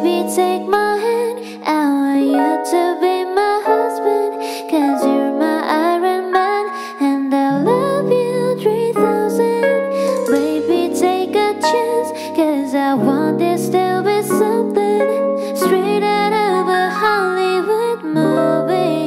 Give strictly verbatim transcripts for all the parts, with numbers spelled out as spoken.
Baby, take my hand, I want you to be my husband, 'cause you're my Iron Man, and I love you three thousand. Baby, take a chance, 'cause I want this to be something straight out of a Hollywood movie.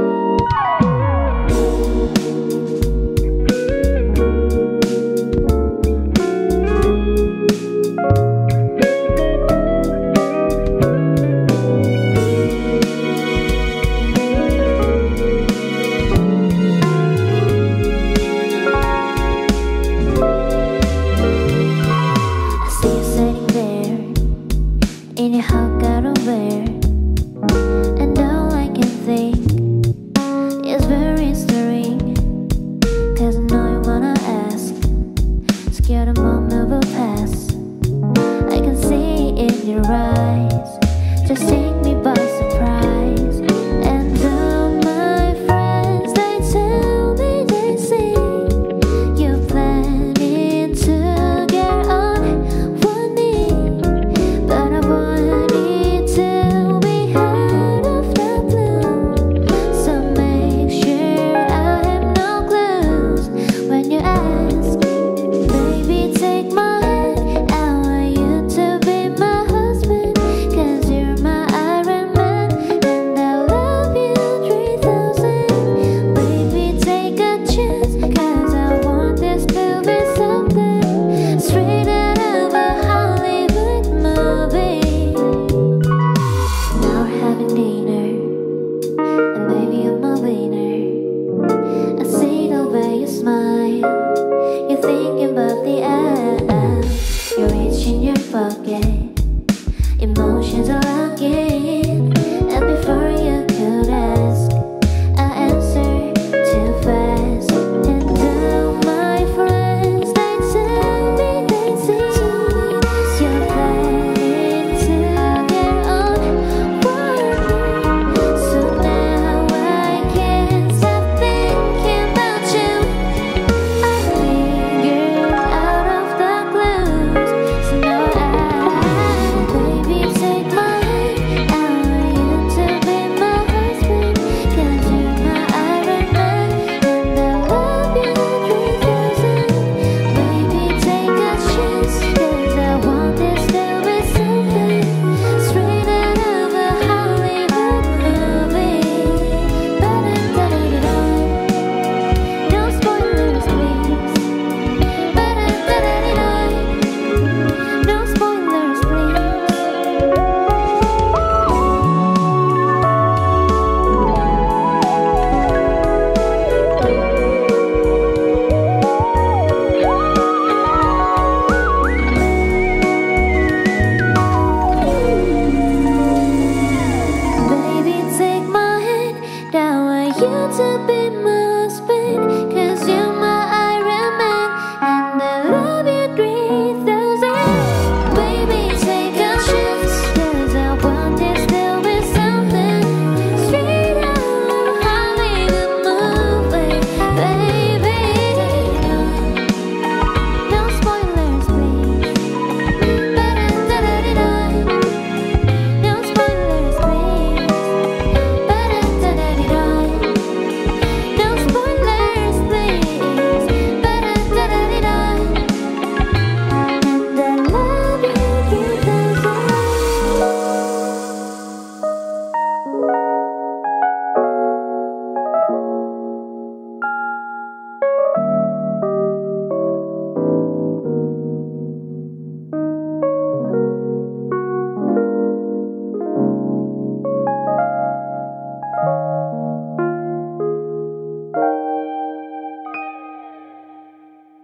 In your hot garden wear, and all I can think is very stirring, 'cause I know you wanna ask, scared a moment will pass. I can see in your eyes, just take me by surprise. And all my friends, they tell me, they say you're planning to get on one knee, but I want it to be out of the blue. So make sure I have no clues when you ask. Baby, take my hand, I want you to be my husband, 'cause you're my Iron Man, and I love you three thousand. Baby, take a chance, 'cause I want this to be something straight out of a Hollywood movie. Now we're having dinner, and baby, you're my winner. I see the way you smile, you're thinking about the app. You reach in your pocket, emotions are lacking.